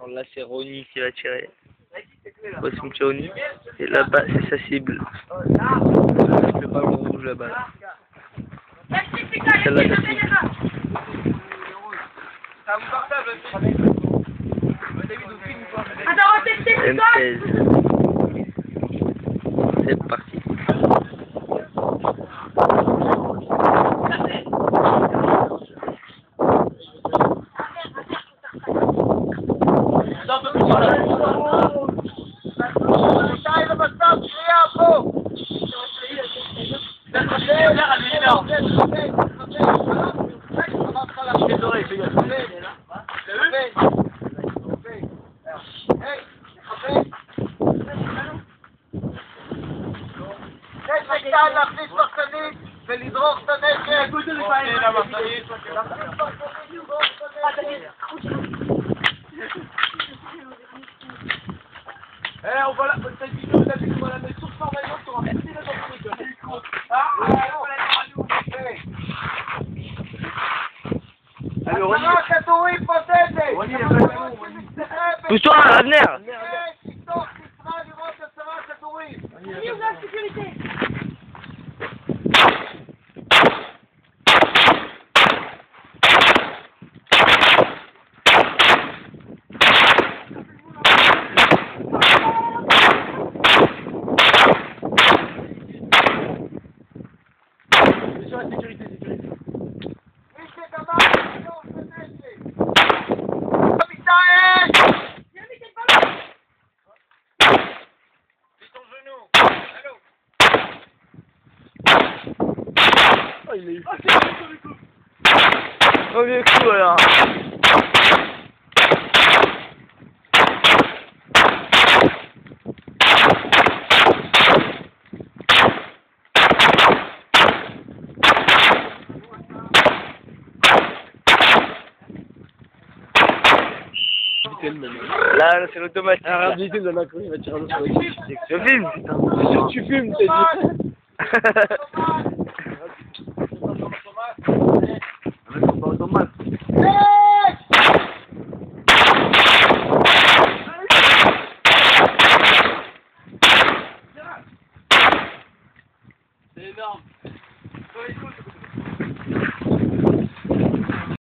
Alors là, c'est Ronnie qui va tirer. Voici mon petit Ronnie. Et là-bas, c'est sa cible. Le ballon rouge là-bas. Celle-là, sa cible. M16. C'est parti. להכניס מחסנית ולדרוך את הנשק. On va la cette vidéo, on va la mettre sur Survivor sur un petit micro. Alors, pousse-toi, Abner! Oh, il est eu. Oh, bien coup alors. Là, c'est l'automatique. Arrête de dire, il va tirer un autre. Je filme, putain. Tu fumes, t'as dit. Automate.